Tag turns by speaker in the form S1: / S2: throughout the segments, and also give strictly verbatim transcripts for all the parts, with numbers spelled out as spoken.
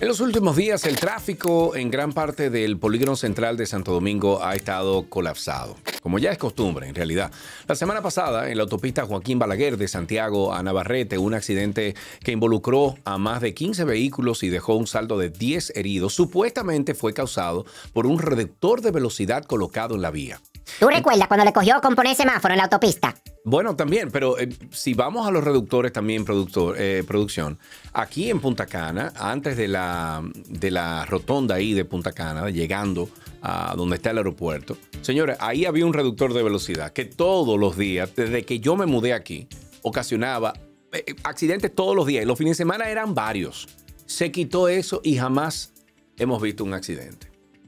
S1: En los últimos días, el tráfico en gran parte del polígono central de Santo Domingo ha estado colapsado, como ya es costumbre, en realidad. La semana pasada, en la autopista Joaquín Balaguer de Santiago a Navarrete, un accidente que involucró a más de quince vehículos y dejó un saldo de diez heridos, supuestamente fue causado por un reductor de velocidad colocado en la vía.
S2: ¿Tú recuerdas cuando le cogió componer semáforo en la autopista?
S1: Bueno, también, pero eh, si vamos a los reductores también, productor, eh, producción, aquí en Punta Cana, antes de la, de la rotonda ahí de Punta Cana, llegando a donde está el aeropuerto, señores, ahí había un reductor de velocidad que todos los días, desde que yo me mudé aquí, ocasionaba eh, accidentes todos los días y los fines de semana eran varios. Se quitó eso y jamás hemos visto un accidente.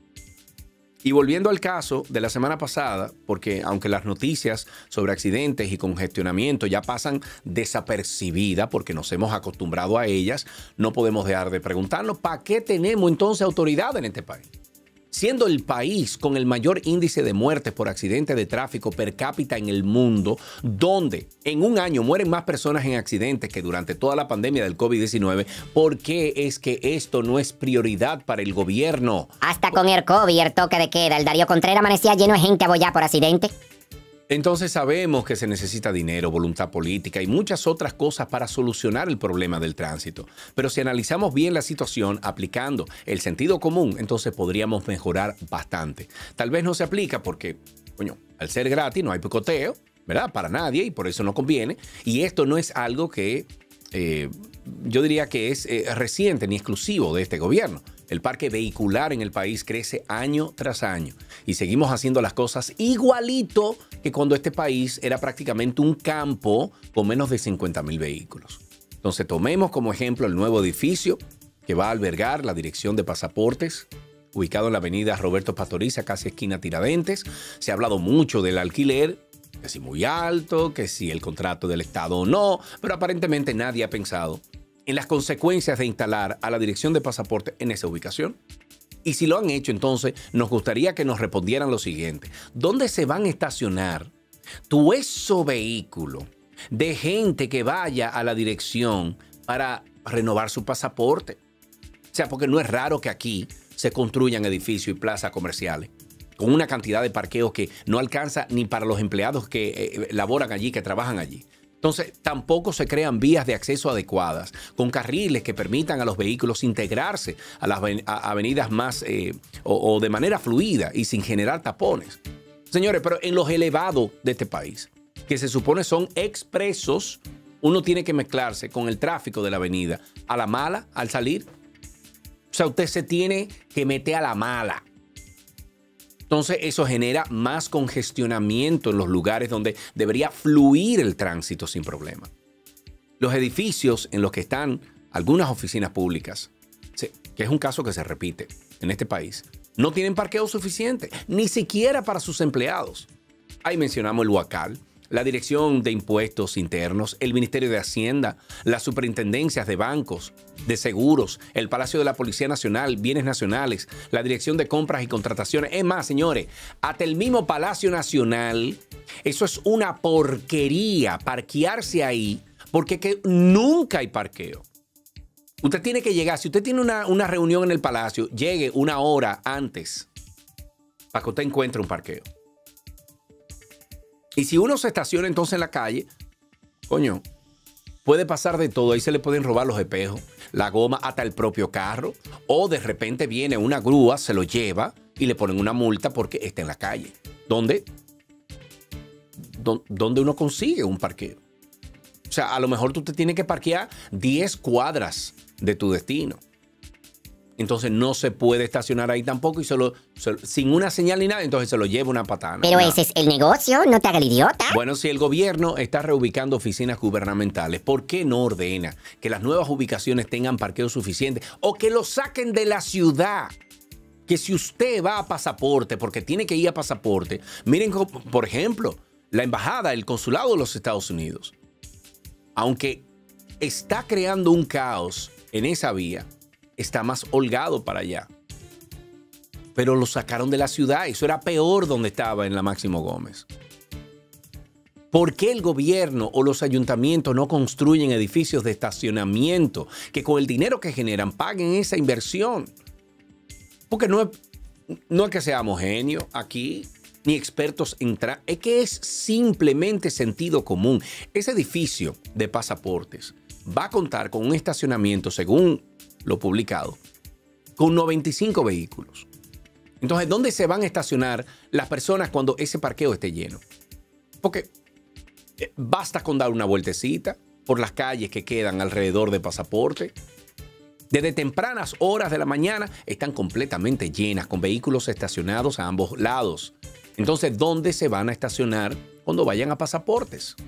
S1: Y volviendo al caso de la semana pasada, porque aunque las noticias sobre accidentes y congestionamiento ya pasan desapercibidas porque nos hemos acostumbrado a ellas, no podemos dejar de preguntarnos ¿para qué tenemos entonces autoridad en este país? Siendo el país con el mayor índice de muertes por accidentes de tráfico per cápita en el mundo, donde en un año mueren más personas en accidentes que durante toda la pandemia del COVID diecinueve, ¿por qué es que esto no es prioridad para el gobierno?
S2: Hasta con el COVID y el toque de queda, el Darío Contreras amanecía lleno de gente abollada por accidente.
S1: Entonces sabemos que se necesita dinero, voluntad política y muchas otras cosas para solucionar el problema del tránsito. Pero si analizamos bien la situación aplicando el sentido común, entonces podríamos mejorar bastante. Tal vez no se aplica porque, coño, al ser gratis no hay picoteo, ¿verdad? Para nadie y por eso no conviene. Y esto no es algo que eh, yo diría que es eh, reciente ni exclusivo de este gobierno. El parque vehicular en el país crece año tras año y seguimos haciendo las cosas igualito que cuando este país era prácticamente un campo con menos de cincuenta mil vehículos. Entonces tomemos como ejemplo el nuevo edificio que va a albergar la Dirección de Pasaportes, ubicado en la avenida Roberto Pastoriza, casi esquina Tiradentes. Se ha hablado mucho del alquiler, que si muy alto, que si el contrato del Estado o no, pero aparentemente nadie ha pensado en las consecuencias de instalar a la Dirección de Pasaporte en esa ubicación. Y si lo han hecho, entonces nos gustaría que nos respondieran lo siguiente. ¿Dónde se van a estacionar tu eso vehículo de gente que vaya a la dirección para renovar su pasaporte? O sea, porque no es raro que aquí se construyan edificios y plazas comerciales con una cantidad de parqueos que no alcanza ni para los empleados que eh, laboran allí, que trabajan allí. Entonces, tampoco se crean vías de acceso adecuadas, con carriles que permitan a los vehículos integrarse a las avenidas más eh, o, o de manera fluida y sin generar tapones. Señores, pero en los elevados de este país, que se supone son expresos, uno tiene que mezclarse con el tráfico de la avenida a la mala al salir. O sea, usted se tiene que meter a la mala. Entonces eso genera más congestionamiento en los lugares donde debería fluir el tránsito sin problema. Los edificios en los que están algunas oficinas públicas, que es un caso que se repite en este país, no tienen parqueo suficiente, ni siquiera para sus empleados. Ahí mencionamos el Huacal, la Dirección de Impuestos Internos, el Ministerio de Hacienda, las superintendencias de bancos, de seguros, el Palacio de la Policía Nacional, Bienes Nacionales, la Dirección de Compras y Contrataciones. Es más, señores, hasta el mismo Palacio Nacional, eso es una porquería, parquearse ahí, porque que nunca hay parqueo. Usted tiene que llegar, si usted tiene una, una reunión en el Palacio, llegue una hora antes para que usted encuentre un parqueo. Y si uno se estaciona entonces en la calle, coño, puede pasar de todo. Ahí se le pueden robar los espejos, la goma, hasta el propio carro. O de repente viene una grúa, se lo lleva y le ponen una multa porque está en la calle. ¿Dónde? ¿Dónde uno consigue un parqueo? O sea, a lo mejor tú te tienes que parquear diez cuadras de tu destino. Entonces no se puede estacionar ahí tampoco y solo, solo sin una señal ni nada, entonces se lo lleva una patana.
S2: Pero
S1: no.
S2: Ese es el negocio, no te hagas el idiota.
S1: Bueno, si el gobierno está reubicando oficinas gubernamentales, ¿por qué no ordena que las nuevas ubicaciones tengan parqueo suficiente o que lo saquen de la ciudad? Que si usted va a pasaporte, porque tiene que ir a pasaporte, miren, por ejemplo, la embajada, el consulado de los Estados Unidos, aunque está creando un caos en esa vía, está más holgado para allá. Pero lo sacaron de la ciudad. Eso era peor donde estaba en la Máximo Gómez. ¿Por qué el gobierno o los ayuntamientos no construyen edificios de estacionamiento que con el dinero que generan paguen esa inversión? Porque no es, no es que seamos genios aquí, ni expertos en tra- es que es simplemente sentido común. Ese edificio de pasaportes va a contar con un estacionamiento, según lo publicado, con noventa y cinco vehículos. Entonces, ¿dónde se van a estacionar las personas cuando ese parqueo esté lleno? Porque basta con dar una vueltecita por las calles que quedan alrededor de pasaporte. Desde tempranas horas de la mañana están completamente llenas, con vehículos estacionados a ambos lados. Entonces, ¿dónde se van a estacionar cuando vayan a pasaportes?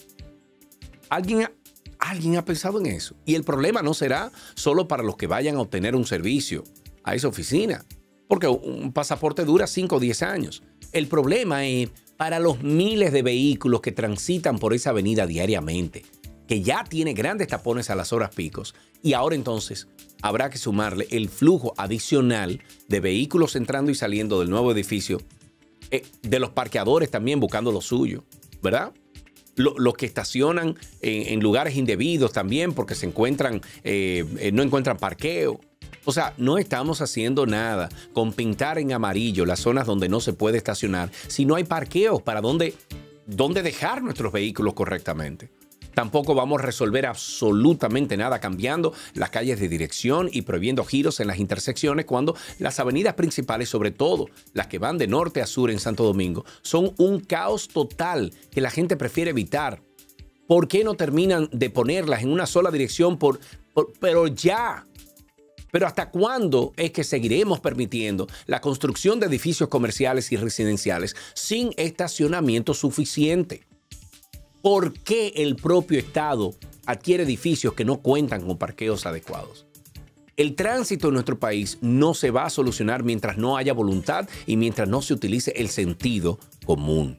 S1: ¿Alguien ha, ¿Alguien ha pensado en eso? Y el problema no será solo para los que vayan a obtener un servicio a esa oficina, porque un pasaporte dura cinco o diez años. El problema es para los miles de vehículos que transitan por esa avenida diariamente, que ya tiene grandes tapones a las horas picos, y ahora entonces habrá que sumarle el flujo adicional de vehículos entrando y saliendo del nuevo edificio, eh, de los parqueadores también buscando lo suyo, ¿verdad? Los lo que estacionan en, en lugares indebidos también porque se encuentran, eh, eh, no encuentran parqueo. O sea, no estamos haciendo nada con pintar en amarillo las zonas donde no se puede estacionar si no hay parqueos para dónde, dónde dejar nuestros vehículos correctamente. Tampoco vamos a resolver absolutamente nada cambiando las calles de dirección y prohibiendo giros en las intersecciones cuando las avenidas principales, sobre todo las que van de norte a sur en Santo Domingo, son un caos total que la gente prefiere evitar. ¿Por qué no terminan de ponerlas en una sola dirección? Por, por, pero ya... Pero ¿hasta cuándo es que seguiremos permitiendo la construcción de edificios comerciales y residenciales sin estacionamiento suficiente? ¿Por qué el propio Estado adquiere edificios que no cuentan con parqueos adecuados? El tránsito en nuestro país no se va a solucionar mientras no haya voluntad y mientras no se utilice el sentido común.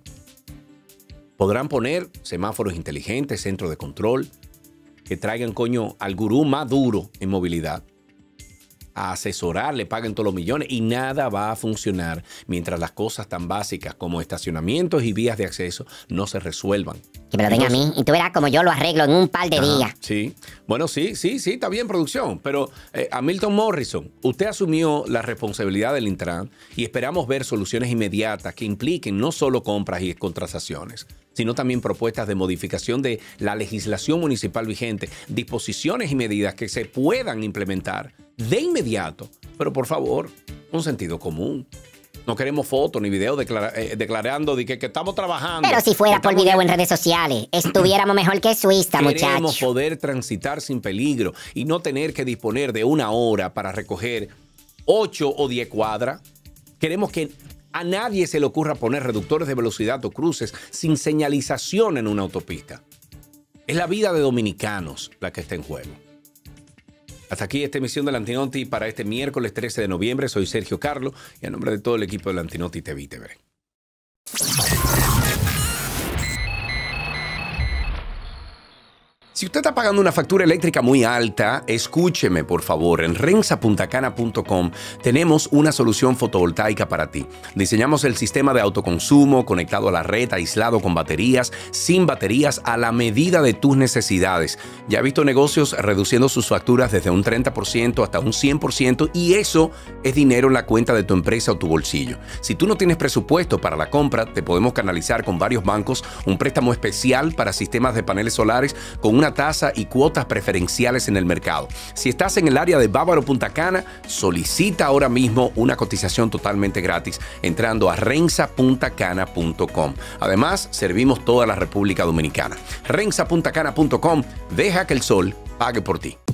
S1: Podrán poner semáforos inteligentes, centros de control, que traigan, coño, al gurú más duro en movilidad, a asesorar, le paguen todos los millones y nada va a funcionar mientras las cosas tan básicas como estacionamientos y vías de acceso no se resuelvan.
S2: Que me lo den a mí y tú verás como yo lo arreglo en un par de
S1: Ajá,
S2: días.
S1: Sí, bueno, sí, sí, sí, está bien producción, pero eh, a Milton Morrison, usted asumió la responsabilidad del Intran y esperamos ver soluciones inmediatas que impliquen no solo compras y contrataciones, sino también propuestas de modificación de la legislación municipal vigente, disposiciones y medidas que se puedan implementar de inmediato, pero por favor, con sentido común. No queremos fotos ni videos declara, eh, declarando de que, que estamos trabajando.
S2: Pero si fuera por
S1: estamos...
S2: video en redes sociales, estuviéramos mejor que Suiza, muchachos.
S1: Queremos poder transitar sin peligro y no tener que disponer de una hora para recoger ocho o diez cuadras. Queremos que a nadie se le ocurra poner reductores de velocidad o cruces sin señalización en una autopista. Es la vida de dominicanos la que está en juego. Hasta aquí esta emisión del Antinoti para este miércoles trece de noviembre. Soy Sergio Carlo y a nombre de todo el equipo del Antinoti T V y T V. Si usted está pagando una factura eléctrica muy alta, escúcheme por favor. En rensa punta cana punto com tenemos una solución fotovoltaica para ti. Diseñamos el sistema de autoconsumo conectado a la red, aislado con baterías, sin baterías, a la medida de tus necesidades. Ya he visto negocios reduciendo sus facturas desde un treinta por ciento hasta un cien por ciento y eso es dinero en la cuenta de tu empresa o tu bolsillo. Si tú no tienes presupuesto para la compra, te podemos canalizar con varios bancos un préstamo especial para sistemas de paneles solares con una tasa y cuotas preferenciales en el mercado. Si estás en el área de Bávaro Punta Cana, solicita ahora mismo una cotización totalmente gratis entrando a rensa punta cana punto com. Además, servimos toda la República Dominicana. rensa punta cana punto com, deja que el sol pague por ti.